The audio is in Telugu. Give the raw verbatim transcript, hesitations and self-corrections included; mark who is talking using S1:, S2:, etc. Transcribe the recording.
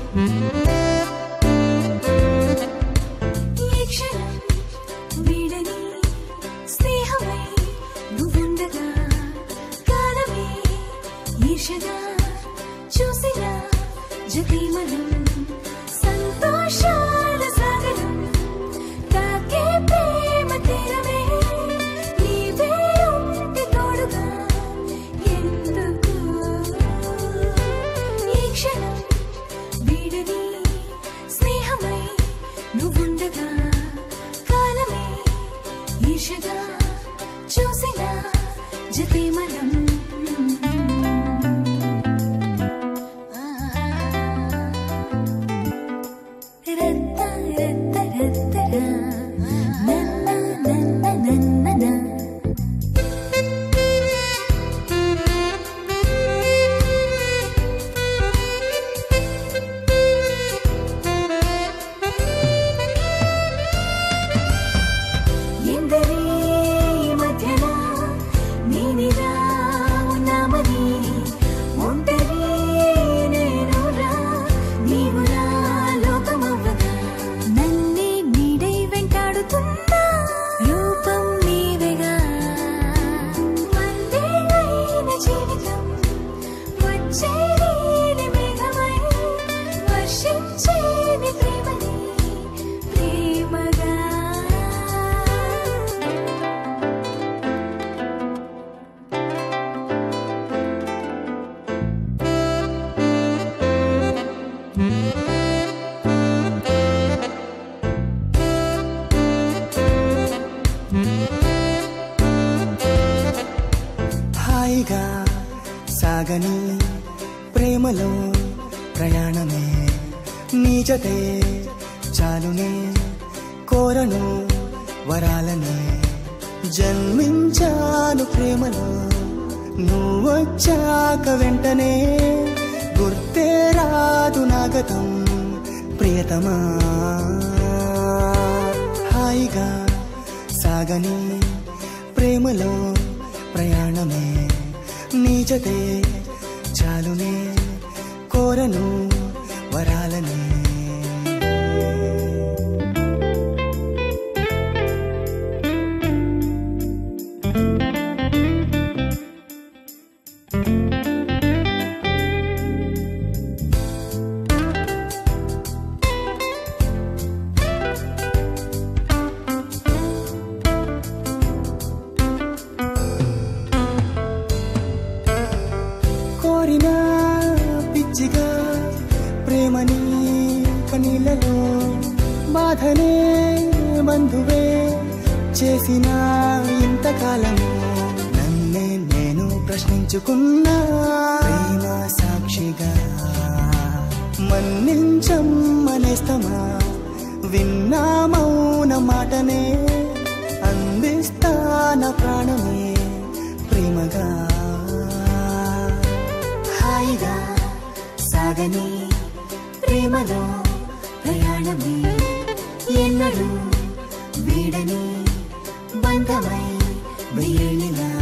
S1: హాయిగా సాగని ప్రేమలో ప్రయాణమే నీ జతే చాలునే కోరను వరాలనే జన్మించాను ప్రేమలో నువ్వొచ్చాక వెంటనే గుర్తే రాదు నా గతం ప్రియతమా హాయిగా సాగని ప్రేమలో ప్రయాణమే నీ జతే చాలునే కోరను వరాలనే కోరినా పిచ్చిగా ప్రేమని కనీళ్ళలో బాధనే బంధువే చేసిన ఇంతకాలము నన్నే నేను ప్రశ్నించుకున్నా ప్రేమ సాక్షిగా మన్నించమ్మనేస్తమా విన్నా మౌన మాటనే అందిస్తాన ప్రాణమే ప్రేమగా హాయిగా సాగని ప్రేమలో ప్రయాణమే ఎన్నడూ వీడని బంధమై వెయ్యేళ్ళిలా